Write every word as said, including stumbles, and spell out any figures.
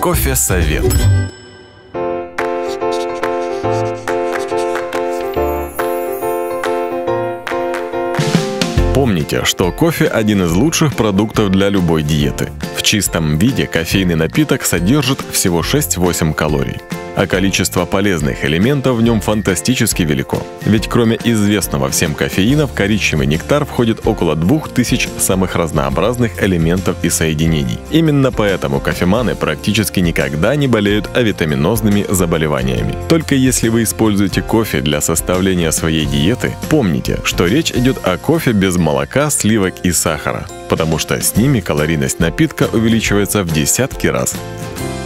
Кофе-совет. Помните, что кофе – один из лучших продуктов для любой диеты. В чистом виде кофейный напиток содержит всего шесть-восемь калорий, а количество полезных элементов в нем фантастически велико. Ведь кроме известного всем кофеина, в коричневый нектар входит около двух тысяч самых разнообразных элементов и соединений. Именно поэтому кофеманы практически никогда не болеют авитаминозными заболеваниями. Только если вы используете кофе для составления своей диеты, помните, что речь идет о кофе без молока, сливок и сахара, потому что с ними калорийность напитка увеличивается в десятки раз.